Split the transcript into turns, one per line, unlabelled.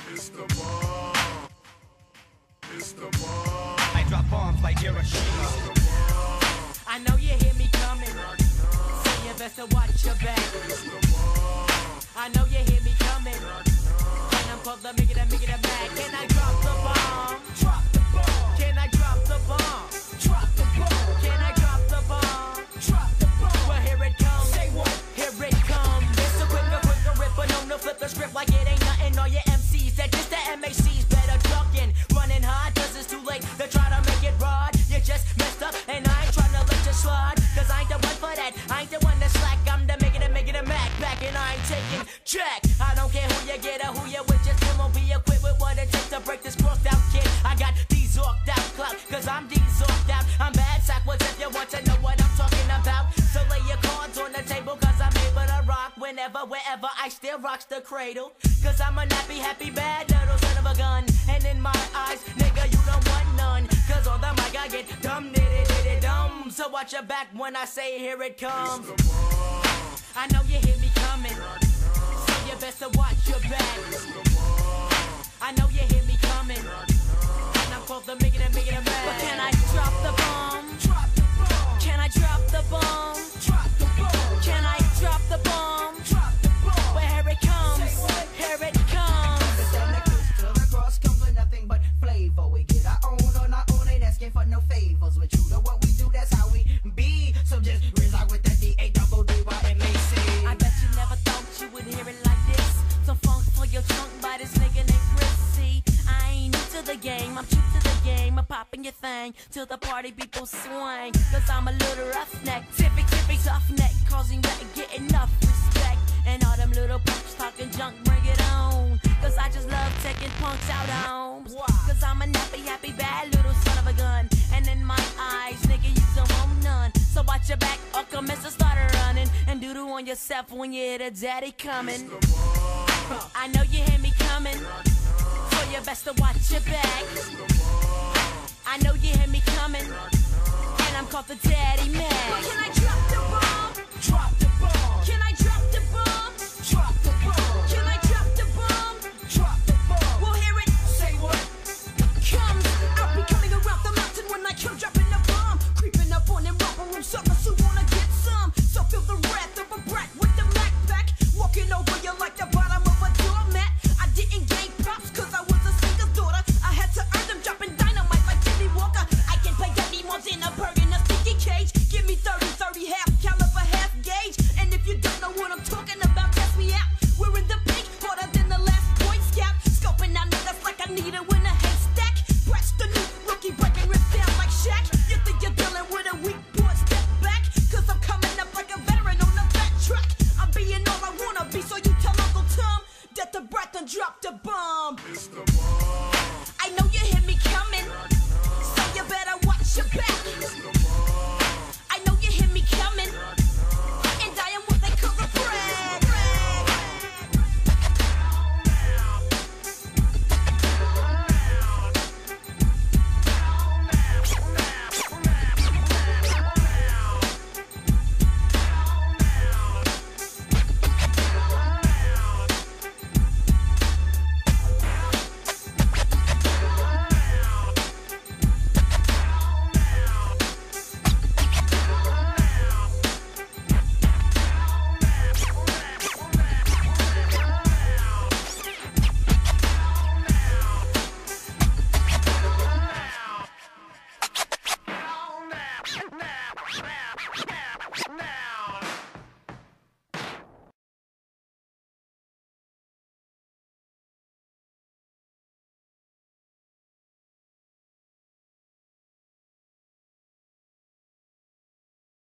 It's the bomb. It's the bomb.
I drop bombs like Hiroshima.
It's the bomb.
I know you hear me coming, so you better watch your back.
It's the bomb.
I know you hear me coming, and I'm called the make it a Mac. Can I drop the bomb? Drop the bomb. Can I drop the bomb? Drop the bomb. Can I drop the bomb? Drop the bomb. Well, here it comes. Say what? Here it comes. It's a quicker rip, but no flip the script like it ain't nothing. All your MCs that just the MACs better ducking, running hard 'cause it's too late to try to make it broad. You just messed up, and I ain't tryna let you slide, 'cause I ain't the one for that. I ain't the one that's slack. I'm the make it a Mac back, and I ain't taking check. I don't care who you get or who you with, just come on, be equipped with what it takes to break this crossed out kid. I got these orked out clout, 'cause I'm these orked out. I'm bad sackwards if you want to know what I'm talking about. So lay your cards on the table, 'cause I'm able to rock whenever, wherever. I still rocks the cradle, 'cause I'm a nappy, happy, bad little son of a gun. And in my eyes, nigga, you don't want none, 'cause on the mic I get dumb, diddy, dumb. So watch your back when I say here it comes.
It's the bomb.
I know you hear me coming, so you better watch your back.
It's the bomb.
I know you hear me coming, and I'm called the make it a Mac. But can I drop the bomb? Drop the bomb. Can I drop the bomb? Drop the bomb. Can I drop the bomb? Drop the bomb. Well, here it comes. Here it comes.
The Kriss to the Kross comes with nothing but flavor. We get our own on our own, ain't asking for no favors. We're true to what we do, that's how we be. So just reside with the D-A-double-D-Y-M-A-C.
I bet you never thought you would hear it like this. Some funk for your trunk by this nigga named Kriss. See, I ain't new to the game, I'm true to the game. I'm popping your thing till the party people swing. 'Cause I'm a little roughneck, tippy, tough neck, causing you to get enough respect. And all them little punks talking junk, bring it on. 'Cause I just love taking punks out homes. 'Cause I'm a nappy, happy, bad little son of a gun. And in my eyes, nigga, you don't want none. So watch your back or commence to start running, and doodle on yourself when you hear the daddy coming.
It's the bomb.
I know you hear me coming, so you best to watch your back.
It's the bomb.
I know you hear me coming, and I'm called the Daddy Mac. But can I drop the bomb? Drop